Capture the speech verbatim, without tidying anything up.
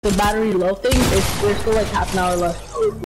the battery low thing, it's, there's still like half an hour left.